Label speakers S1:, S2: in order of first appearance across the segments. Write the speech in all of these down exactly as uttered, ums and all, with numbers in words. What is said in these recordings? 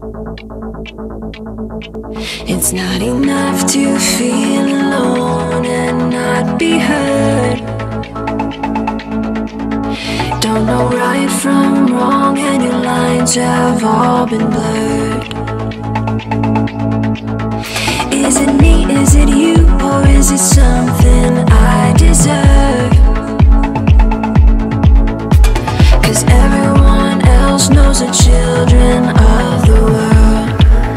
S1: It's not enough to feel alone and not be heard. Don't know right from wrong, and your lines have all been blurred. Is it me, is it you, or is it something I deserve? 'Cause everyone else knows the children of the world.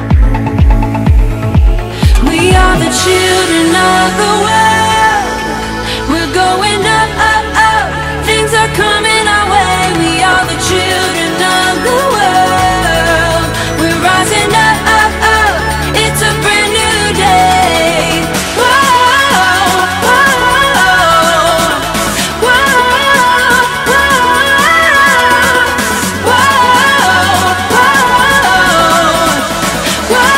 S1: We are the children of the world. We're going up, up, up. Things are coming our way. We are the children of the world. We're rising up, up, up. It's a brand new day. Whoa, whoa, whoa, whoa, whoa, whoa.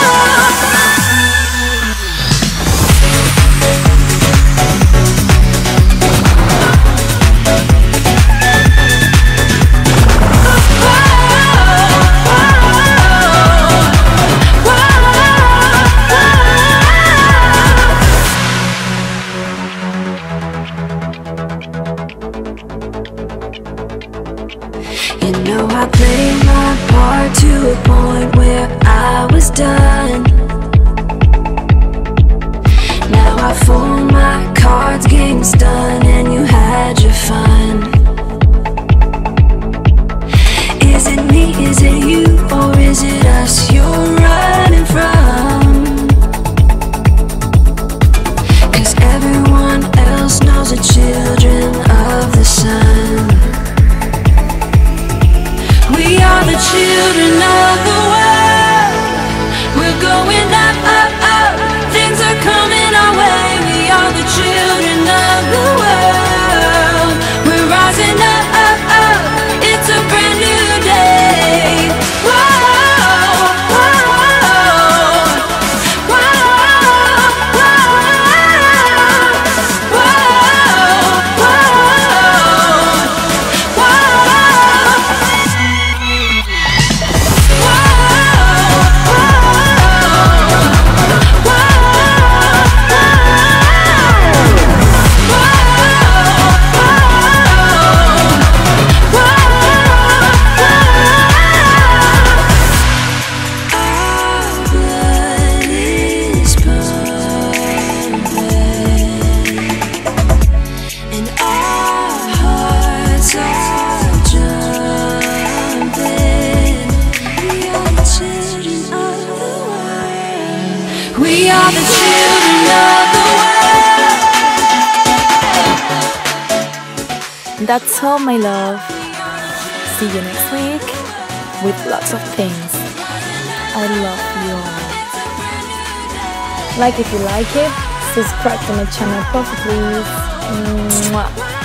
S1: You know I played my part to a point where I was done. Now I fold my cards, game's done, and you had your fun. Is it me, is it you, or is it us you're running from? 'Cause everyone else knows the children of the sun. We are the children of the world. We're going up, up, up. Things are coming our way. We are the children of the world. We're rising up, up, up. It's a brand new day. Whoa, whoa, whoa, whoa, whoa, whoa. We are the children of the world.
S2: That's all, my love. See you next week with lots of things. I love you all. Like if you like it, subscribe to my channel, please. Mwah.